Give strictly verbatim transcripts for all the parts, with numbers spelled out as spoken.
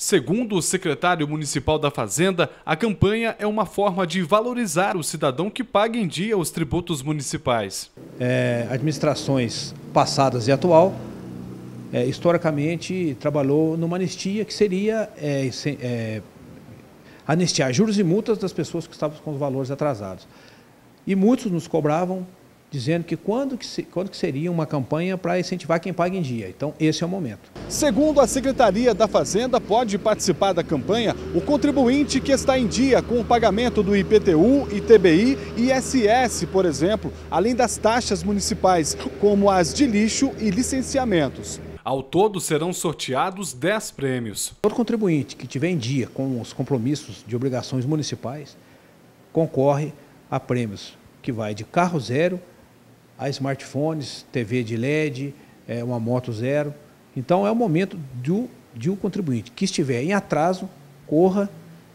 Segundo o secretário municipal da Fazenda, a campanha é uma forma de valorizar o cidadão que paga em dia os tributos municipais. É, administrações passadas e atual, é, historicamente, trabalhou numa anistia que seria é, é, anistiar juros e multas das pessoas que estavam com os valores atrasados. E muitos nos cobravam dizendo que quando que, se, quando que seria uma campanha para incentivar quem paga em dia. Então, esse é o momento. Segundo a Secretaria da Fazenda, pode participar da campanha o contribuinte que está em dia com o pagamento do I P T U, I T B I e I S S, por exemplo, além das taxas municipais, como as de lixo e licenciamentos. Ao todo, serão sorteados dez prêmios. Todo contribuinte que tiver em dia com os compromissos de obrigações municipais concorre a prêmios que vai de carro zero a smartphones, T V de L E D, é, uma moto zero. Então é o momento do, de um contribuinte que estiver em atraso, corra,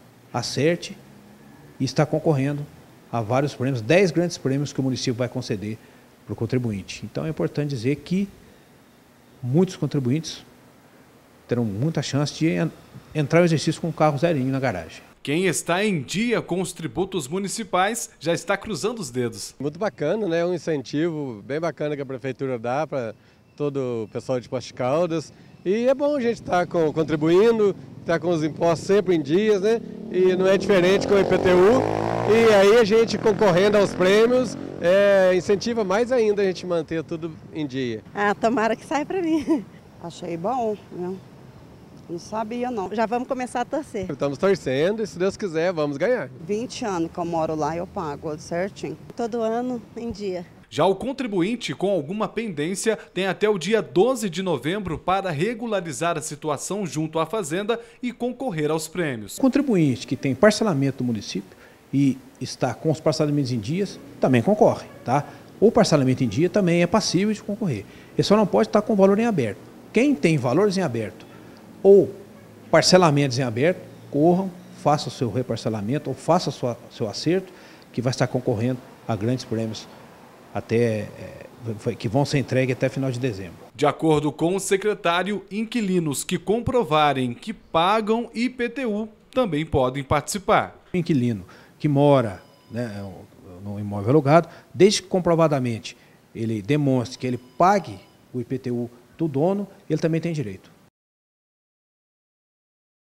acerte e está concorrendo a vários prêmios, dez grandes prêmios que o município vai conceder para o contribuinte. Então é importante dizer que muitos contribuintes terão muita chance de entrar no exercício com um carro zerinho na garagem. Quem está em dia com os tributos municipais já está cruzando os dedos. Muito bacana, né? Um incentivo bem bacana que a prefeitura dá para todo o pessoal de Poços de Caldas. E é bom a gente estar tá contribuindo, estar tá com os impostos sempre em dias, né? E não é diferente com o I P T U. E aí a gente concorrendo aos prêmios, é, incentiva mais ainda a gente manter tudo em dia. Ah, tomara que saia para mim. Achei bom, né? Não sabia não. Já vamos começar a torcer. Estamos torcendo e se Deus quiser vamos ganhar. vinte anos que eu moro lá e eu pago certinho. Todo ano em dia. Já o contribuinte com alguma pendência tem até o dia doze de novembro para regularizar a situação junto à Fazenda e concorrer aos prêmios. O contribuinte que tem parcelamento do município e está com os parcelamentos em dias também concorre, tá? O parcelamento em dia também é passível de concorrer. Ele só não pode estar com valor em aberto. Quem tem valores em aberto ou parcelamentos em aberto, corram, faça o seu reparcelamento ou faça o seu acerto, que vai estar concorrendo a grandes prêmios até, é, que vão ser entregues até final de dezembro. De acordo com o secretário, inquilinos que comprovarem que pagam I P T U também podem participar. O inquilino que mora, né, no imóvel alugado, desde que comprovadamente ele demonstre que ele pague o I P T U do dono, ele também tem direito.